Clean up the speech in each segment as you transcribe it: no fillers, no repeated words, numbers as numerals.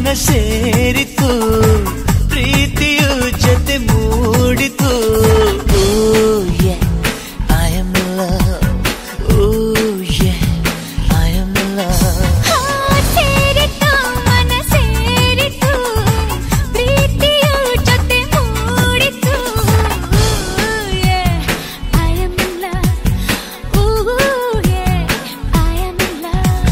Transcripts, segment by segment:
ಮನ ಸೇರಿತು ಪ್ರೀತಿಯು ಜೊತೆ ಮೂಡಿತು. Oh yeah, I am in love. Oh yeah, I am in love. ಸೇರಿತು ಮನ ಸೇರಿತು ಪ್ರೀತಿಯು ಜೊತೆ ಮೂಡಿತು. Oh yeah, I am in love. Oh yeah, I am in love.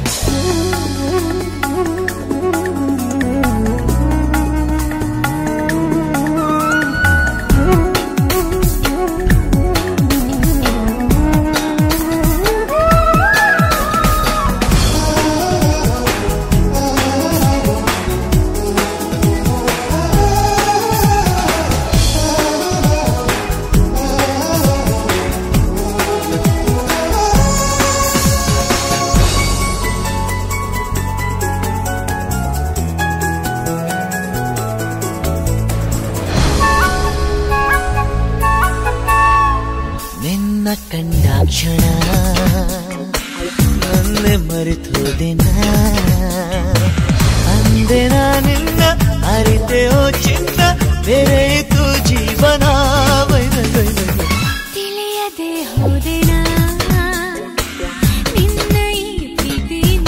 ನಿನ್ನ ಕಂಡಾಕ್ಷಣ ನನ್ನೆ ಮರೆತೋದಿನ ಅಂದೆ ನಿನ್ನ ಅರಿತೆಯೋ ಚಿನ್ನ ಬೇರೆಯಿತು ಜೀವನ. ತಿಳಿಯದೆ ಹೋದೆನ ನಿನ್ನ ಈ ಪ್ರೀತಿನ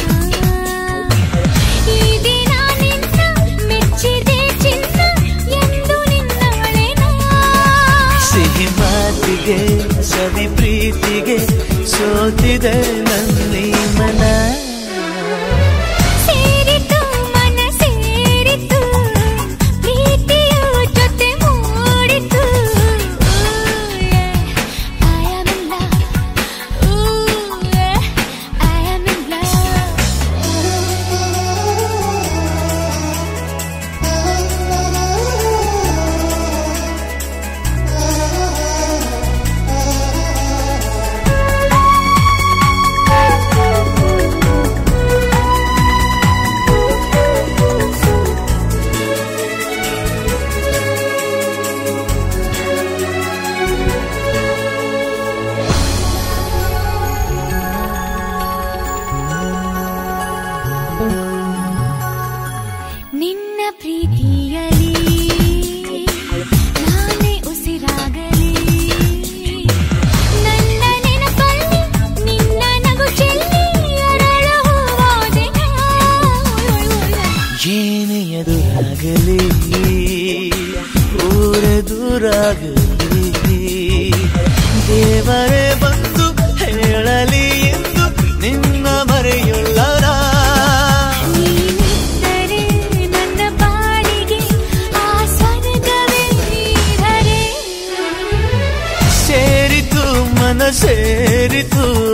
ಈ ದಿನ ನಿನ್ನ ಮೆಚ್ಚಿದೆ ಚಿನ್ನ ಎಂದು ನಿನ್ನವಳೆನ. ಸಿಹಿ ಮಾತಿಗೆ ಸವಿ ಪ್ರೀತಿಗೆ ಸೋತಿದೆ ನನ್ನಿ ಮನ. ಸೇರಿತು ಮನ ಸೇರಿತು ಪ್ರೀತಿಯು ಜೊತೆ ಮೂಡಿತು. Oh yeah, I am in love. Oh yeah, I am in ನಿನ್ನ ಪ್ರೀತಿಯಲಿ ನಾನೇ ಉಸಿರಾಗಲಿ ನನ್ನ ನೆನಪಲ್ಲಿ ನಿನ್ನ ನಗು ಚೆಲ್ಲಿ ಅರಳು ಹೂವಾದೆನ. ಏನೇ ಎದುರಾಗಲಿ ಊರ ದೂರಾಗಲಿ ದೇವರೇ ಬಂದು ಹೇಳಲಿ ಎಂದು ನಿನ್ನ ಮರೆಯುಳ್ಳರ. ನೀನಿದ್ದರೆ ನನ್ನ ಬಾಳಿಗೆ ಆ ಸ್ವರ್ಗವೇ ನೀರರೆ. ಸೇರಿತು ಮನ ಸೇರಿತು